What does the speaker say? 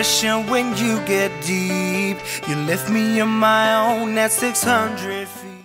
ocean when you get deep. You lift me on my own at 600 feet.